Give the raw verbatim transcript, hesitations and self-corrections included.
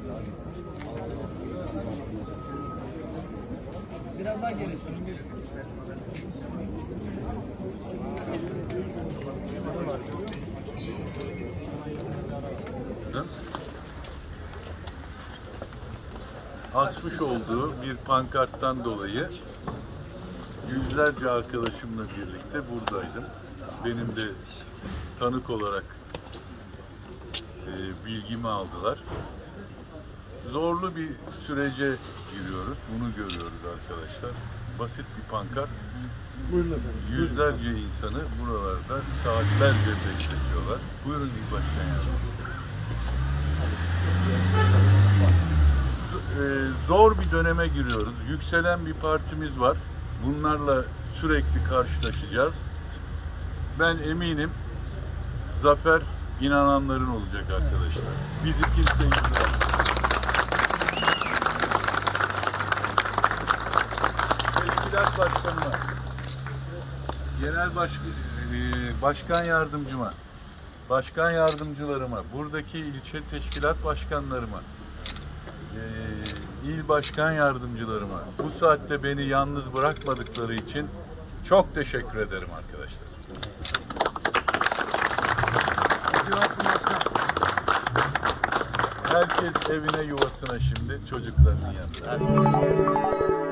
Biraz daha geri. Asmış olduğu bir pankarttan dolayı yüzlerce arkadaşımla birlikte buradaydım. Benim de tanık olarak e, bilgimi aldılar. Zorlu bir sürece giriyoruz. Bunu görüyoruz arkadaşlar. Basit bir pankart. Yüzlerce insanı buralarda saatlerce bekletiyorlar. Buyurun İl Başkan Yardımcısı. Zor bir döneme giriyoruz. Yükselen bir partimiz var. Bunlarla sürekli karşılaşacağız. Ben eminim zafer inananların olacak arkadaşlar. Bizi kimse izlemez. Teşkilat başkanıma, genel başkan, başkan yardımcıma, başkan yardımcılarıma, buradaki ilçe teşkilat başkanlarıma, il başkan yardımcılarıma bu saatte beni yalnız bırakmadıkları için çok teşekkür ederim arkadaşlar. Herkes evine, yuvasına şimdi, çocuklarının yanında.